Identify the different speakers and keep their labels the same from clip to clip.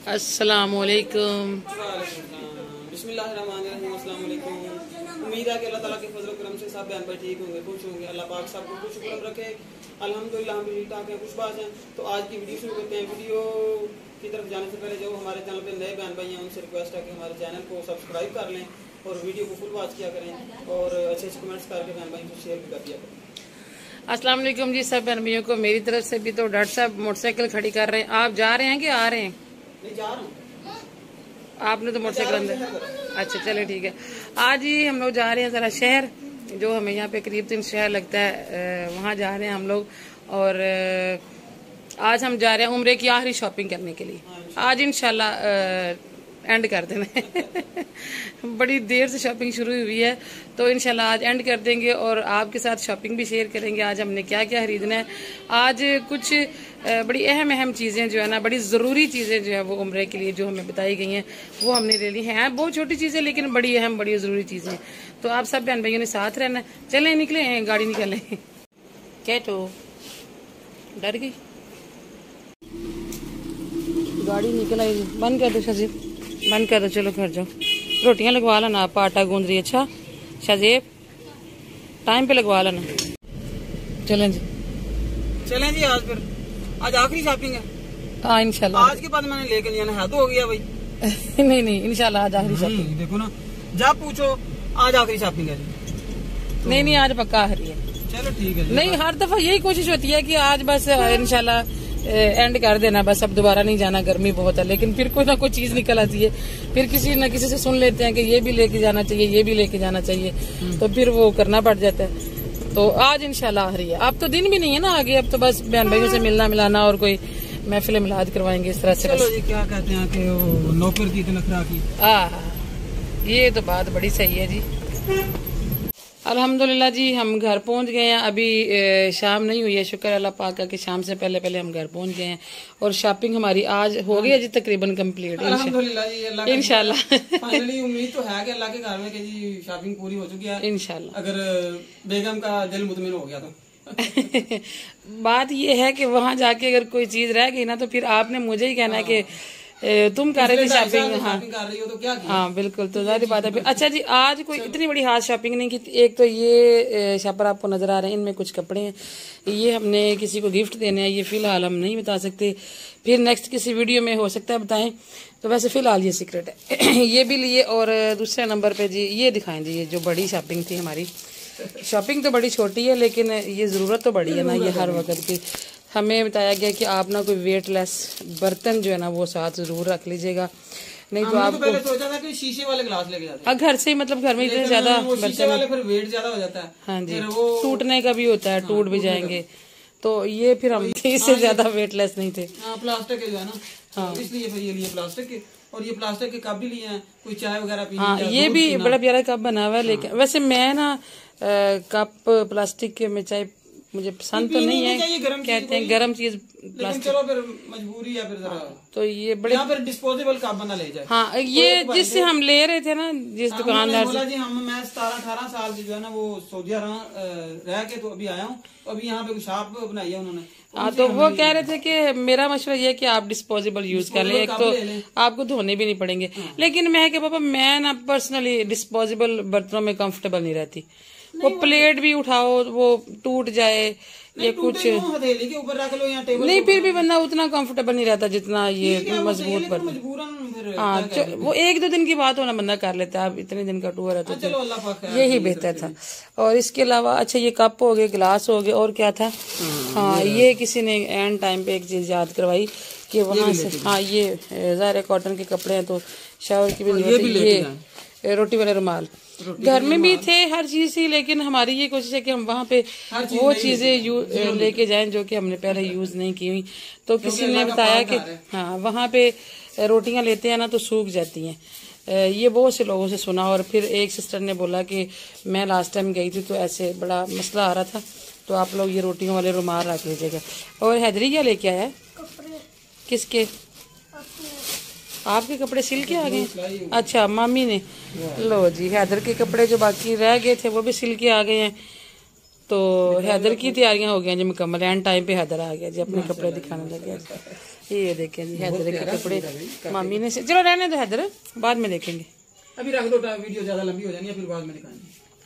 Speaker 1: अस्सलामुअलैकुम।
Speaker 2: बिस्मिल्लाहिर्रहमानिर्रहीम। अस्सलाम वालेकुम। उम्मीद है कि अल्लाह ताला के फजल करम से सब बहन भाई ठीक होंगे, खुश होंगे। अल्लाह पाक सबको खुश शुक्र रखे। अल्हम्दुलिल्लाह हम ठीक ठाक हैं, खुशबाज हैं। तो आज की वीडियो शुरू करते हैं। वीडियो की तरफ जाने से पहले जो हमारे चैनल पे नए बहन भाई हैं उनसे रिक्वेस्ट है कि हमारे चैनल को सब्सक्राइब कर लें और वीडियो को फुल वॉच किया करें और अच्छे अच्छे कमेंट्स करके बहन भाई को शेयर भी कर दिया करें।
Speaker 1: अस्सलाम वालेकुम जी सब बहन भाइयों को मेरी तरफ से भी। तो डॉक्टर साहब मोटरसाइकिल खड़ी कर रहे हैं। आप जा रहे हैं कि आ रहे हैं?
Speaker 2: नहीं जा रहा हूँ।
Speaker 1: आपने तो मोटरसाइकिल अंदर। अच्छा चले ठीक है। आज ही हम लोग जा रहे हैं जरा शहर, जो हमें यहाँ पे करीब 3 शहर लगता है, वहाँ जा रहे हैं हम लोग। और आज हम जा रहे हैं उम्रे की आखिरी शॉपिंग करने के लिए। आज इंशाल्लाह एंड कर देना बड़ी देर से शॉपिंग शुरू हुई है तो इंशाल्लाह आज एंड कर देंगे और आपके साथ शॉपिंग भी शेयर करेंगे। आज हमने क्या क्या खरीदना है। आज कुछ बड़ी अहम चीज़ें जो है ना, बड़ी ज़रूरी चीज़ें जो है वो उम्रे के लिए जो हमें बताई गई हैं वो हमने ले ली हैं। बहुत छोटी चीज़ें लेकिन बड़ी अहम बड़ी ज़रूरी चीज़ें। तो आप सब बहन भाइयों ने साथ रहना। चलें निकले हैं, गाड़ी निकलें। क्या तो डर गई गाड़ी निकल आई। बंद कर दो शाजीब, बंद कर दो। चलो घर जाओ, रोटियां लगवा लेना। आप आटा गूंद रही। अच्छा शाजीब टाइम पे लगवा लेना। चलें जी,
Speaker 2: चलें जी। आज फिर आज आखिरी शॉपिंग है।
Speaker 1: हाँ इंशाल्लाह।
Speaker 2: आज के बाद मैंने लेकर जाना है तो हो गया भाई।
Speaker 1: नहीं इंशाल्लाह आज आखिरी शॉपिंग।
Speaker 2: देखो ना, जब पूछो आज आखिरी शॉपिंग है जी।
Speaker 1: तो नहीं आज पक्का आखिरी है।
Speaker 2: चलो ठीक है जी।
Speaker 1: नहीं हर दफा यही कोशिश होती है कि आज बस इंशाल्लाह एंड कर देना, बस अब दोबारा नहीं जाना। गर्मी बहुत है लेकिन फिर कोई ना कोई चीज निकल आती है। फिर किसी न किसी से सुन लेते हैं कि ये भी लेके जाना चाहिए, ये भी लेके जाना चाहिए, तो फिर वो करना पड़ जाता है। तो आज इंशाल्लाह आखिरी है। अब तो दिन भी नहीं है ना आगे, अब तो बस बहन भाइयों से मिलना मिलाना और कोई महफिल मिलाद करवाएंगे इस तरह से।
Speaker 2: चलो जी, क्या कहते हैं कि वो नौकर की नखरा की।
Speaker 1: ये तो बात बड़ी सही है जी। अल्हम्दुलिल्लाह जी हम घर पहुंच गए हैं। अभी शाम नहीं हुई है, शुक्र अल्लाह पाक का कि शाम से पहले पहले हम घर पहुंच गए हैं और शॉपिंग हमारी आज हो गई है जी तकरीबन कंप्लीट इंशाल्लाह।
Speaker 2: फाइनली उम्मीद तो है कि अल्लाह के घर में कि जी शॉपिंग पूरी हो चुकी है इंशाल्लाह, अगर बेगम का दिल मुतमिन हो गया तो।
Speaker 1: बात ये है कि वहाँ जाके अगर कोई चीज रह गई ना तो फिर आपने मुझे ही कहना है कि तुम कर रहे थे शॉपिंग। हाँ
Speaker 2: कर रही हो तो क्या किया?
Speaker 1: हाँ बिल्कुल, तो जाहिर बात है। अच्छा जी आज कोई इतनी बड़ी हाथ शॉपिंग नहीं की। एक तो ये शॉपर आपको नजर आ रहे हैं, इनमें कुछ कपड़े हैं, ये हमने किसी को गिफ्ट देने हैं, ये फिलहाल हम नहीं बता सकते, फिर नेक्स्ट किसी वीडियो में हो सकता है बताएं। तो वैसे फिलहाल ये सीक्रेट है। ये भी लिए। और दूसरे नंबर पे जी ये दिखाएं जी, ये जो बड़ी शॉपिंग थी हमारी। शॉपिंग तो बड़ी छोटी है लेकिन ये जरूरत तो बड़ी है ना, ये हर वक्त की। हमें बताया गया कि आप ना कोई वेटलेस बर्तन जो है ना वो साथ जरूर रख लीजिएगा, नहीं तो आपको
Speaker 2: पहले सोचा था कि शीशे वाले ग्लास लेके जाते।
Speaker 1: घर से मतलब घर में इतने ज्यादा
Speaker 2: शीशे वाले फिर वेट ज्यादा हो जाता है।
Speaker 1: हाँ जी, टूटने का भी होता है, टूट भी जाएंगे। तो ये फिर हम इससे ज्यादा वेटलेस नहीं थे।
Speaker 2: प्लास्टिक के जो है ना, हाँ इसलिए फिर ये लिए प्लास्टिक के। और ये प्लास्टिक के कप भी लिए हैं, कोई चाय वगैरह पीनी।
Speaker 1: हाँ ये भी बड़ा प्यारा कप बना हुआ है। लेकिन वैसे मैं ना कप प्लास्टिक के में चाय मुझे पसंद तो नहीं है, कहते हैं गर्म चीज प्लास्टिक।
Speaker 2: चलो फिर मजबूरी है फिर जरा।
Speaker 1: तो ये बड़े
Speaker 2: फिर डिस्पोजेबल कप बना ले जाए।
Speaker 1: हाँ ये जिससे हम ले रहे थे ना, जिस दुकानदार से
Speaker 2: जी मैं 17-18 साल से जो है ना वो सऊदी रह के तो अभी आया हूँ। तो अभी यहाँ पे कुछ शॉप बनाई है उन्होंने।
Speaker 1: हाँ तो वो कह रहे थे कि मेरा मशवरा ये है कि आप डिस्पोजेबल यूज कर लें, एक तो आपको धोने भी नहीं पड़ेंगे। लेकिन मैं क्या पापा, मैं ना पर्सनली डिस्पोजेबल बर्तनों में कंफर्टेबल नहीं रहती। वो प्लेट भी उठाओ वो टूट जाए या कुछ
Speaker 2: हथेली के ऊपर रख लो या टेबल
Speaker 1: नहीं, फिर भी बंदा उतना कंफर्टेबल नहीं रहता जितना ये मजबूत बर्तन। हाँ वो 1-2 दिन की बात होना बंदा कर लेता है। अब इतने दिन का टूर है तो यही बेहतर था। और इसके अलावा अच्छा ये कप हो गए, गिलास हो गए, और क्या था, हाँ ये किसी ने एंड टाइम पे एक चीज याद करवाई कि वहाँ से, हाँ ये ज़ाहिर कॉटन के कपड़े हैं तो शावर की भी जरूरत है। ये रोटी वाले रुमाल घर में भी थे, हर चीज थी, लेकिन हमारी ये कोशिश है कि हम वहाँ पे वो चीजें लेके जाएं जो कि हमने पहले यूज नहीं की हुई। तो किसी ने बताया कि हाँ वहाँ पे रोटियां लेते हैं ना तो सूख जाती हैं। ये बहुत से लोगों से सुना। और फिर एक सिस्टर ने बोला कि मैं लास्ट टाइम गई थी तो ऐसे बड़ा मसला आ रहा था, तो आप लोग ये रोटियों वाले रुमाल रख लीजिएगा। और हैदरी क्या लेके आया है? किसके? आपके कपड़े सिल के आ गए? अच्छा मामी ने। लो जी हैदर के कपड़े जो बाकी रह गए थे वो भी सिल के आ गए हैं। तो हैदर की तैयारियां हो गई जी मुकम्मल। एंड टाइम पे हैदर आ गया जी, अपने कपड़े दिखाने लग गया। ये देखें जी हैदर के कपड़े मामी ने से, चलो रहने दो हैदर, बाद में देखेंगे,
Speaker 2: अभी रख दो, वीडियो ज्यादा लंबी हो जानी है, फिर बाद में दिखाएंगे।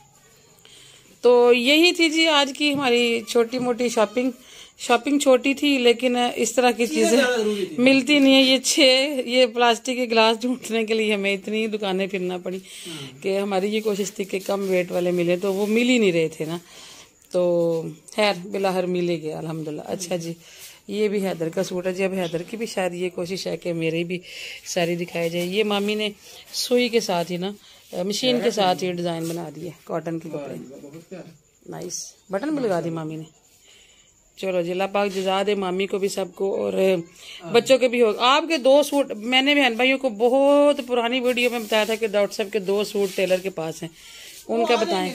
Speaker 1: तो यही थी जी आज की हमारी छोटी मोटी शॉपिंग छोटी थी, लेकिन इस तरह की चीजें मिलती नहीं है। ये प्लास्टिक के गिलास ढूंढने के लिए हमें इतनी दुकानें फिरना पड़ी कि हमारी ये कोशिश थी कि कम वेट वाले मिले, तो वो मिल ही नहीं रहे थे ना। तो खैर बिलाहर मिल ही गया अल्हम्दुलिल्लाह। अच्छा जी, ये भी हैदर का सूट है जी। अब हैदर की भी शायद ये कोशिश है कि मेरी भी सारी दिखाई जाए। ये मामी ने सुई के साथ ही ना, मशीन के साथ ही डिजाइन बना दिए कॉटन के कपड़े, नाइस। बटन भी लगा दी मामी ने। चलो जी, अल्लाह पाक जज़ा दे मामी को भी, सबको, और बच्चों के भी हो। आपके 2 सूट मैंने बहन भाइयों को बहुत पुरानी वीडियो में बताया था कि डॉक्टर साहब के 2 सूट टेलर के पास हैं, उनका बताएं।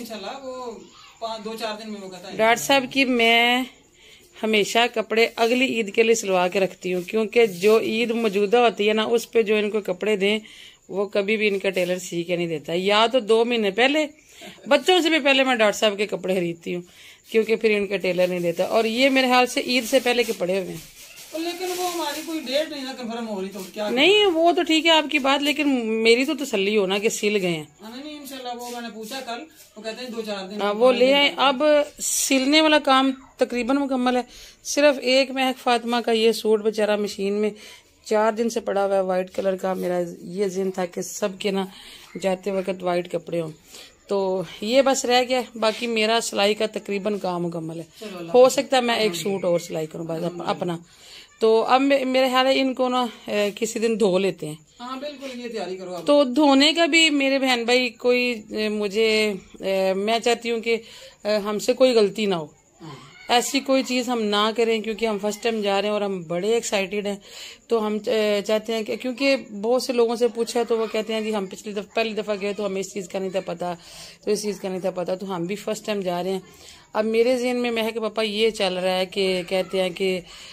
Speaker 2: 2-4 दिन में वो कहता है
Speaker 1: डॉक्टर साहब की मैं हमेशा कपड़े अगली ईद के लिए सिलवा के रखती हूँ, क्योंकि जो ईद मौजूदा होती है ना, उस पे जो इनको कपड़े दें वो कभी भी इनका टेलर सी के नहीं देता। या तो 2 महीने पहले, बच्चों से भी पहले मैं डॉक्टर साहब के कपड़े खरीदती हूँ, क्योंकि फिर इनका टेलर नहीं देता। और ये मेरे ख्याल से ईद से पहले के पड़े हुए हैं।
Speaker 2: लेकिन वो हमारी कोई डेट नहीं ना कंफर्म हो रही, तो क्या
Speaker 1: नहीं, वो तो ठीक है आपकी बात, लेकिन मेरी तो तसल्ली हो ना कि सिल गए हैं।
Speaker 2: नहीं इंशाल्लाह, वो मैंने पूछा कल, वो कहते हैं 2-4 दिन
Speaker 1: वो ले आए। अब सिलने वाला काम तकरीबन मुकम्मल है। सिर्फ एक महक फातिमा का ये सूट बेचारा मशीन में 4 दिन से पड़ा हुआ है, व्हाइट कलर का। मेरा ये जिन था कि सबके ना जाते वक्त व्हाइट कपड़े हों, तो ये बस रह गया। बाकी मेरा सिलाई का तकरीबन काम मुकम्मल है। हो सकता है मैं एक सूट और सिलाई करूँ बस अपना। तो अब मेरे ख्याल है इनको ना किसी दिन धो लेते हैं।
Speaker 2: हाँ बिल्कुल, ये तैयारी करो आप।
Speaker 1: तो धोने का भी मेरे बहन भाई कोई मुझे मैं चाहती हूँ कि हमसे कोई गलती ना हो, ऐसी कोई चीज हम ना करें, क्योंकि हम फर्स्ट टाइम जा रहे हैं और हम बड़े एक्साइटेड हैं। तो हम चाहते हैं कि, क्योंकि बहुत से लोगों से पूछा तो वो कहते हैं जी हम पहली दफा गए तो हमें इस चीज का नहीं था पता, तो इस चीज का नहीं था पता, तो हम भी फर्स्ट टाइम जा रहे हैं। अब मेरे ज़हन में महक पापा ये चल रहा है कि कहते हैं कि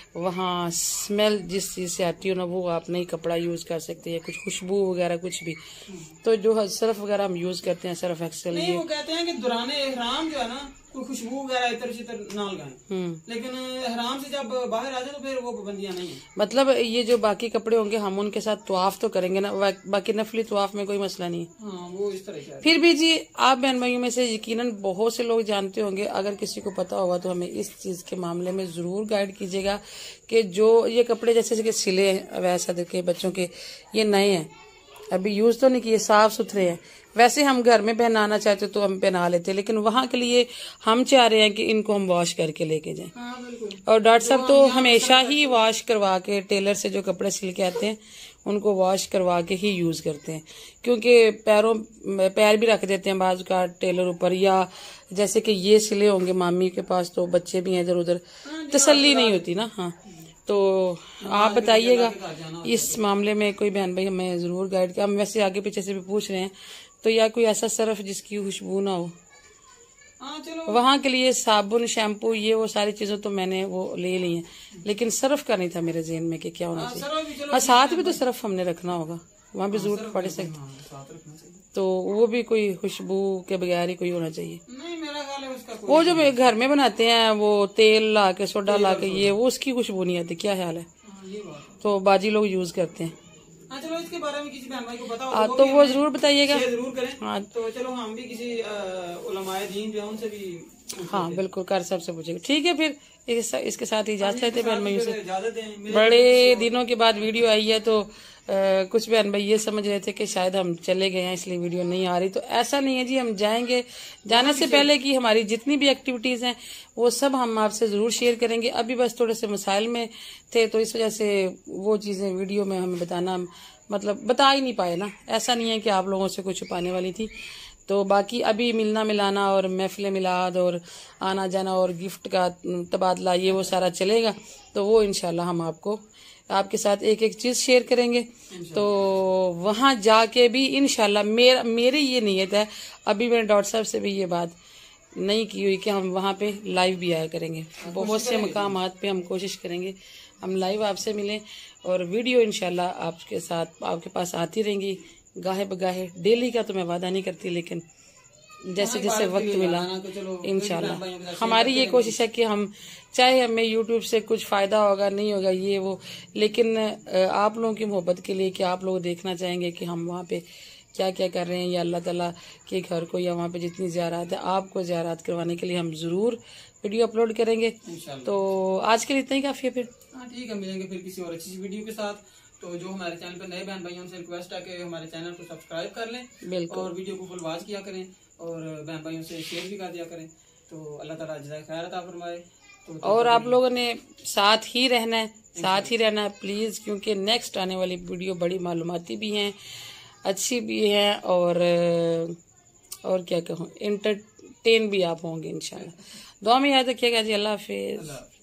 Speaker 1: वहाँ स्मेल जिस चीज़ से आती हो ना, वो आप नहीं कपड़ा यूज़ कर सकते हैं, कुछ खुशबू वगैरह कुछ भी। तो जो सर्फ वगैरह हम यूज़ करते हैं, सर्फ एक्सेल,
Speaker 2: नहीं वो कहते हैं कि दुराने एहराम जो है ना, कोई खुशबू वगैरह इतर शितर ना लगाएं, लेकिन एहराम से जब बाहर आ जाए तो फिर वो पाबंदियां नहीं है।
Speaker 1: मतलब ये जो बाकी कपड़े होंगे हम उनके साथ तवाफ तो करेंगे ना, बाकी नफली तवाफ में कोई मसला नहीं है।
Speaker 2: हाँ, वो इस तरह से।
Speaker 1: फिर भी जी आप बहन भाइयों में से यकीनन बहुत से लोग जानते होंगे, अगर किसी को पता होगा तो हमें इस चीज के मामले में जरूर गाइड कीजिएगा कि जो ये कपड़े जैसे कि सिले वैसा देखे बच्चों के, ये नए हैं, अभी यूज तो नहीं किए, साफ सुथरे हैं। वैसे हम घर में पहनाना चाहते तो हम पहना लेते, लेकिन वहाँ के लिए हम चाह रहे हैं कि इनको हम वॉश करके लेके जाएं। और डॉक्टर साहब तो हमेशा ही वॉश करवा के, टेलर से जो कपड़े सिल के आते हैं उनको वॉश करवा के ही यूज करते हैं, क्योंकि पैर भी रख देते हैं बाजू का टेलर ऊपर, या जैसे कि ये सिले होंगे मामी के पास तो बच्चे भी हैं इधर उधर, तसल्ली नहीं होती ना। हाँ, तो आप बताइएगा इस मामले में कोई बहन भाई हमें जरूर गाइड किया। हम वैसे आगे पीछे से भी पूछ रहे हैं, तो या कोई ऐसा सर्फ जिसकी खुशबू ना हो। वहाँ के लिए साबुन, शैम्पू, ये वो सारी चीजें तो मैंने वो ले ली हैं, लेकिन सर्फ का नहीं था मेरे ज़हन में कि क्या होना चाहिए। हाँ, साथ भी तो सर्फ हमने रखना होगा, वहाँ भी जरूरत पड़ सकती, तो वो भी कोई खुशबू के बगैर ही कोई होना चाहिए। वो जो घर में बनाते हैं वो तेल ला के, सोडा ला के, ये वो उसकी खुशबू नहीं आती, क्या ख्याल है? तो बाजी लोग यूज करते हैं।
Speaker 2: हाँ, चलो इसके बारे में किसी बहन भाई को पता हो
Speaker 1: तो वो जरूर बताइएगा,
Speaker 2: जरूर करें। हाँ, तो चलो हम भी किसी उलमाए दीन जो है उनसे भी, हाँ
Speaker 1: बिल्कुल, कर सबसे पूछेगा। ठीक है, फिर इसके साथ ही इजाजत लेते बहन भाइयों से। बड़े दिनों के बाद वीडियो आई है, तो कुछ बहन भाई ये समझ रहे थे कि शायद हम चले गए हैं इसलिए वीडियो नहीं आ रही, तो ऐसा नहीं है जी, हम जाएंगे। जाने से पहले की हमारी जितनी भी एक्टिविटीज हैं वो सब हम आपसे जरूर शेयर करेंगे। अभी बस थोड़े से मसाइल में थे, तो इस वजह से वो चीजें वीडियो में हमें बताना, मतलब बता ही नहीं पाए ना। ऐसा नहीं है कि आप लोगों से कुछ छुपाने वाली थी। तो बाकी अभी मिलना मिलाना और महफिल मिलाद और आना जाना और गिफ्ट का तबादला, ये वो सारा चलेगा, तो वो इंशाल्लाह हम आपके साथ एक एक चीज शेयर करेंगे। तो वहां जाके भी इंशाल्लाह मेरी ये नीयत है, अभी मैंने डॉक्टर साहब से भी ये बात नहीं की हुई कि हम वहां पे लाइव भी आया करेंगे। बहुत से मकामात पे हम कोशिश करेंगे हम लाइव आपसे मिलें, और वीडियो इंशाल्लाह आपके पास आती रहेंगी गाहे बगाहे। डेली का तो मैं वादा नहीं करती, लेकिन जैसे जैसे वक्त मिला इंशाल्लाह। हमारी ये कोशिश है कि हम चाहे हमें यूट्यूब से कुछ फायदा होगा नहीं होगा ये वो, लेकिन आप लोगों की मोहब्बत के लिए कि आप लोग देखना चाहेंगे कि हम वहाँ पे क्या क्या कर रहे हैं, या अल्लाह ताला के घर को या वहाँ पे जितनी ज़ियारत है आपको ज़ियारत करवाने के लिए हम ज़रूर वीडियो अपलोड करेंगे। तो आज के लिए इतना ही काफ़ी है फिर।
Speaker 2: हाँ ठीक है, मिलेंगे फिर किसी और अच्छी वीडियो के साथ। तो जो हमारे चैनल पर नए बहन भाइयों से रिक्वेस्ट है कि हमारे चैनल को सब्सक्राइब कर लें, बिल्कुल, और वीडियो को फुल वॉच किया करें और बहन भाइयों से शेयर भी कर दिया करें। तो अल्लाह ताला जज़ाए खैर अता फरमाए।
Speaker 1: और आप लोगों ने साथ ही रहना है, साथ ही रहना है प्लीज, क्योंकि नेक्स्ट आने वाली वीडियो बड़ी मालूमाती भी हैं, अच्छी भी हैं, और क्या कहूँ, एंटरटेन भी आप होंगे इंशाल्लाह। दुआ में याद रखिएगा जी। अल्लाह हाफिज।